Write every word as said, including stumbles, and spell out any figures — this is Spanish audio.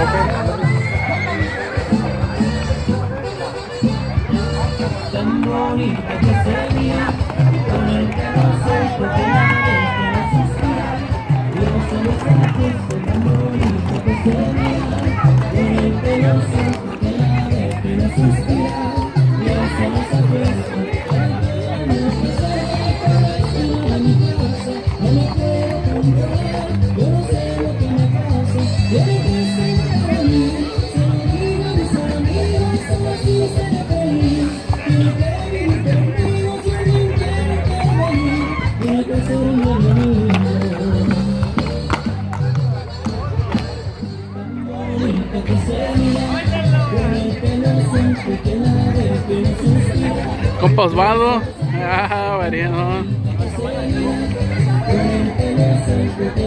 Tan bonita que sería, con el pelo seco que la deja no suspira. Yo solo sé justo tan bonita que sería, con el pelo seco que la deja no suspira. Yo solo sé justo que la deja no mi casa, no me puedo controlar, yo no sé lo que me pasa, yo no sé para mí, se lo digo a mis amigos, solo así seré feliz. Compa Osvaldo, ah, variado.